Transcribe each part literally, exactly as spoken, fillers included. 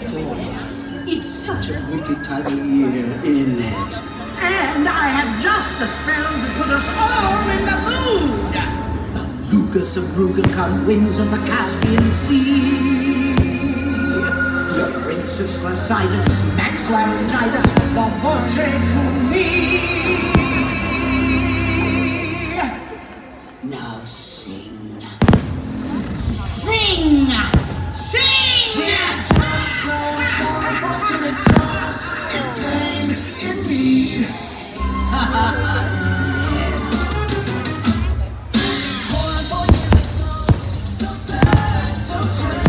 before. It's such a wicked time of year, isn't it? And I have just the spell to put us all in the mood. The Lucas of Rugicon, winds of the Caspian Sea. The Princess Lycidas, Max Laryngitis, the Voce to me. Now sing. Sing! Sing! Yeah, drums roll for unfortunate souls in pain, in need. Yes. For unfortunate souls, so sad, so true.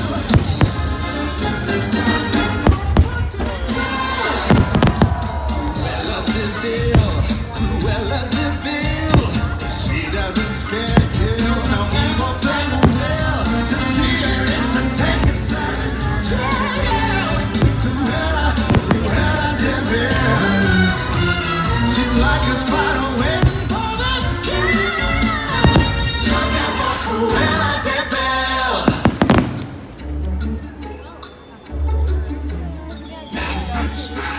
Cruella de Vil, Cruella de Vil. If she doesn't scare you, no evil thing will. To see her is to take a side. Cruella, Cruella de Vil. She's like a spider waiting for the kill. Look out for Cruella de Vil. That much